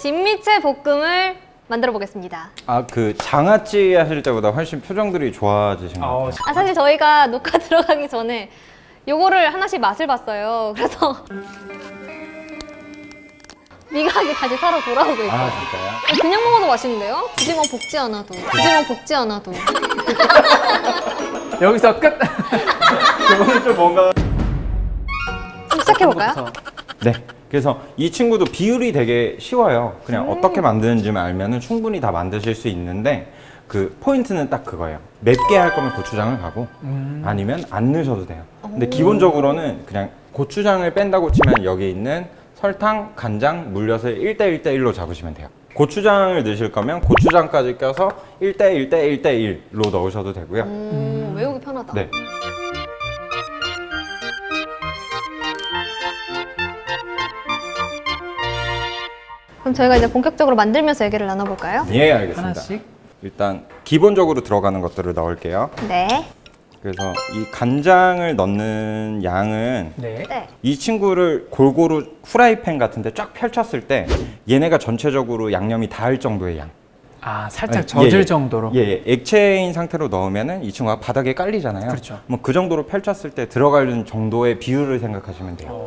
진미채 볶음을 만들어 보겠습니다. 그 장아찌 하실 때보다 훨씬 표정들이 좋아지신 것 같아요. 사실 저희가 녹화 들어가기 전에 요거를 하나씩 맛을 봤어요. 그래서 미각이 다시 살아 돌아오고 있어요. 진짜요? 그냥 먹어도 맛있는데요? 굳이 뭐 볶지 않아도. 굳이 뭐 볶지 않아도. 여기서 끝! 오늘 좀 뭔가... 좀 시작해볼까요? 네. 그래서 이 친구도 비율이 되게 쉬워요. 그냥 어떻게 만드는지만 알면 충분히 다 만드실 수 있는데 그 포인트는 딱 그거예요. 맵게 할 거면 고추장을 가고 아니면 안 넣으셔도 돼요. 근데 기본적으로는 그냥 고추장을 뺀다고 치면 여기 있는 설탕, 간장, 물엿을 1대1대1로 잡으시면 돼요. 고추장을 넣으실 거면 고추장까지 껴서 1대1대1대1로 넣으셔도 되고요. 외우기 편하다. 네. 그럼 저희가 이제 본격적으로 만들면서 얘기를 나눠볼까요? 예, 알겠습니다. 하나씩? 일단 기본적으로 들어가는 것들을 넣을게요. 네. 그래서 이 간장을 넣는 양은 네. 이 친구를 골고루 후라이팬 같은데 쫙 펼쳤을 때 얘네가 전체적으로 양념이 닿을 정도의 양. 살짝 젖을 정도로? 예, 액체인 상태로 넣으면은 이 친구가 바닥에 깔리잖아요. 그렇죠. 뭐 그 정도로 펼쳤을 때 들어갈 정도의 비율을 생각하시면 돼요.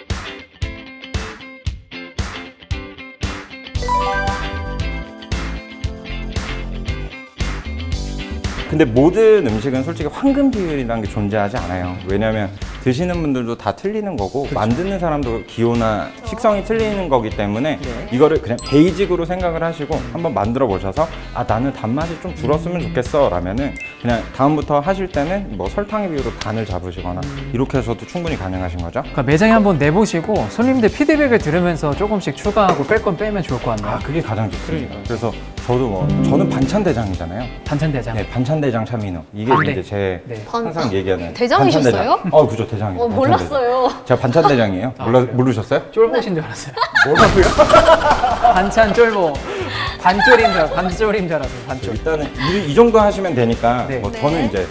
근데 모든 음식은 솔직히 황금 비율이라는 게 존재하지 않아요. 왜냐면 드시는 분들도 다 틀리는 거고 그렇죠. 만드는 사람도 기호나 식성이 틀리는 거기 때문에 이거를 그냥 베이직으로 생각을 하시고 한번 만들어 보셔서 나는 단맛이 좀 줄었으면 좋겠어 라면은 그냥 다음부터 하실 때는 뭐 설탕의 비율로 반을 잡으시거나 이렇게 해서도 충분히 가능하신 거죠. 그러니까 매장에 한번 내보시고 손님들 피드백을 들으면서 조금씩 추가하고 뺄 건 빼면 좋을 것 같네요. 그게 가장 좋습니다. 그래서 저는 반찬 대장이잖아요. 반찬 대장. 네, 반찬 대장 차민우. 이게 이제 제 항상 얘기하는 대장이셨어요? 그죠, 대장이에요. 몰랐어요. 제가 반찬 대장이에요. 모르셨어요? 쫄보신 줄 알았어요. 뭐라고요? 반찬 쫄보. 반쫄인 줄 알았어요. 반쫄. 일단은 이 정도 하시면 되니까 뭐 저는 이제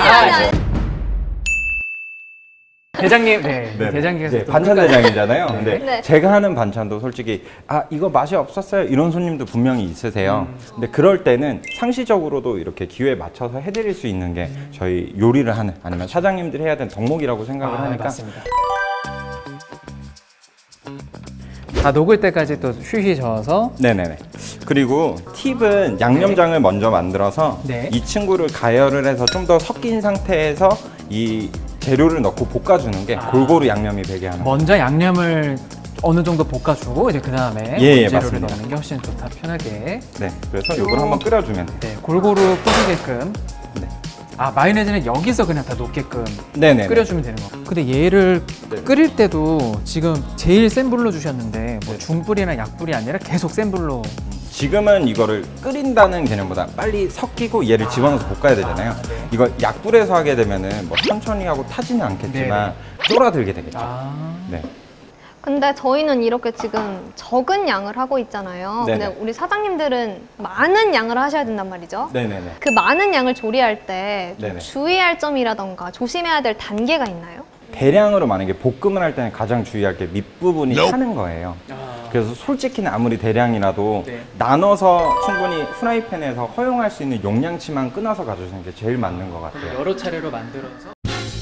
대장님, 대장님께서 반찬 대장이잖아요. 네. 근데 제가 하는 반찬도 솔직히 이거 맛이 없었어요 이런 손님도 분명히 있으세요. 근데 그럴 때는 상시적으로도 이렇게 기회에 맞춰서 해드릴 수 있는 게 저희 요리를 하는 아니면 사장님들이 해야 되는 덕목이라고 생각을 하니까. 맞습니다. 다 녹을 때까지 또 쉬쉬 저어서. 네네네. 그리고 팁은 양념장을 먼저 만들어서 이 친구를 가열을 해서 좀 더 섞인 상태에서 이 재료를 넣고 볶아주는 게 골고루 양념이 배게 하는. 먼저 양념을 어느 정도 볶아주고 이제 그 다음에 재료를 맞습니다. 넣는 게 훨씬 좋다, 편하게. 네, 그래서 이걸 한번 끓여주면 돼요. 네, 골고루 끓이게끔. 네. 마요네즈는 여기서 그냥 다 녹게끔 끓여주면 되는 거. 근데 얘를 끓일 때도 지금 제일 센 불로 주셨는데 뭐 중불이나 약불이 아니라 계속 센 불로. 지금은 이거를 끓인다는 개념보다 빨리 섞이고 얘를 집어넣어서 볶아야 되잖아요. 이거 약불에서 하게 되면은 뭐 천천히 하고 타지는 않겠지만 쫄아들게 되겠죠. 네. 근데 저희는 이렇게 지금 적은 양을 하고 있잖아요. 근데 우리 사장님들은 많은 양을 하셔야 된단 말이죠. 네네네. 그 많은 양을 조리할 때 주의할 점이라던가 조심해야 될 단계가 있나요? 대량으로 만약에 볶음을 할 때는 가장 주의할 게 밑부분이 타는 거예요. 그래서 솔직히는 아무리 대량이라도 나눠서 충분히 프라이팬에서 허용할 수 있는 용량치만 끊어서 가져오시는 게 제일 맞는 것 같아요. 여러 차례로 만들어서.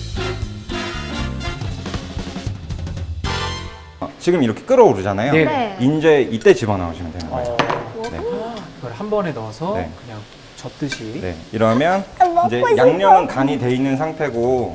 지금 이렇게 끓어오르잖아요. 이제 이때 집어넣으시면 되는 거예요. 이걸 한 번에 넣어서 그냥 젓듯이. 네, 이러면 이제 양념은 간이 돼 있는 상태고.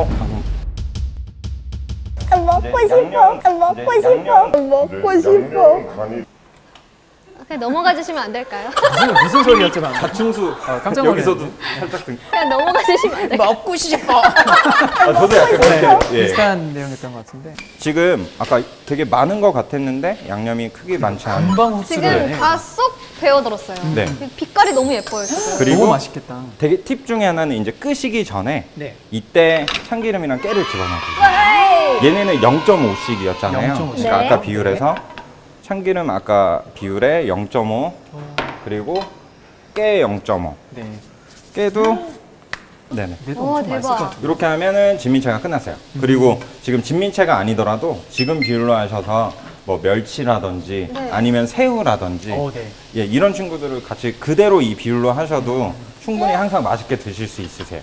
먹고 싶어. 그냥 넘어가 주시면 안 될까요? 무슨 소리였죠 방금? 자충수. 깜짝 여기서도 살짝 그냥 넘어가 주시면 안 될까요? 먹고 싶어. 저도 약간 그렇게 비슷한 내용이었던 것 같은데. 지금 아까 되게 많은 것 같았는데 양념이 크게 많지 않아요. 금방 흡수를 지금 해. 다 쏙 배어들었어요. 네. 빛깔이 너무 예뻐요. 지금. 그리고 너무 맛있겠다. 되게 팁 중에 하나는 이제 끄시기 전에 이때 참기름이랑 깨를 집어넣어주세요. 얘네는 0.5씩이었잖아요. 0.5 씩. 그러니까 아까 비율에서 참기름 아까 비율에 0.5 그리고 깨 0.5 깨도 네네. 대박. 이렇게 하면은 진미채가 끝났어요. 그리고 지금 진미채가 아니더라도 지금 비율로 하셔서 뭐 멸치라든지 아니면 새우라든지 네. 예, 이런 친구들을 같이 그대로 이 비율로 하셔도 충분히 항상 맛있게 드실 수 있으세요.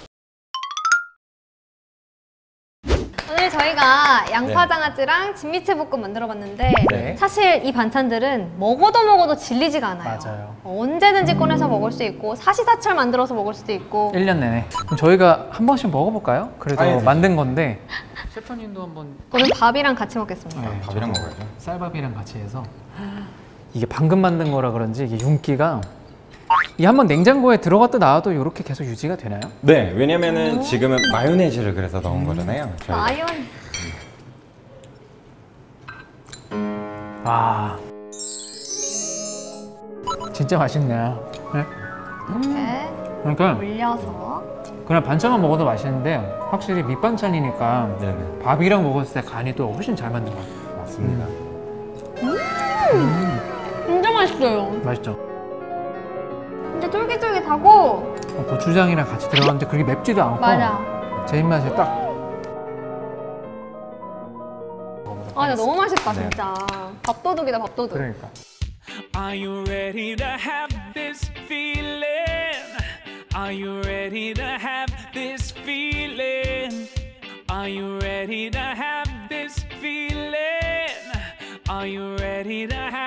오늘 저희가 양파장아찌랑 진미채볶음 만들어봤는데 네. 사실 이 반찬들은 먹어도 질리지가 않아요. 맞아요. 언제든지 꺼내서 먹을 수 있고 사시사철 만들어서 먹을 수도 있고 1년 내내. 그럼 저희가 한 번씩 먹어볼까요? 그래도 아예 만든 건데 셰프님도 한번 저는 밥이랑 같이 먹겠습니다. 네, 밥이랑 저도 먹어야죠. 쌀밥이랑 같이 해서 이게 방금 만든 거라 그런지 이게 윤기가 이 한번 냉장고에 들어갔다 나와도 이렇게 계속 유지가 되나요? 네, 왜냐면은 지금은 마요네즈를 그래서 넣은 거잖아요. 저희가. 마요 아 진짜 맛있네요. 네? 이렇게 그러니까 올려서 그냥 반찬만 먹어도 맛있는데 확실히 밑반찬이니까 네네. 밥이랑 먹었을 때 간이 또 훨씬 잘 맞는 것 같아요. 맞습니다. 진짜 맛있어요. 맛있죠? 진짜 쫄깃쫄깃하고 고추장이랑 같이 들어가는데 그렇게 맵지도 않고 맞아. 제 입맛에 딱. 아, 근데 너무 맛있다 네. 진짜. 밥도둑이다 밥도둑. 그러니까. Are you ready to have this feeling? Are you ready to have this feeling? Are you ready to have this feeling? Are you ready to have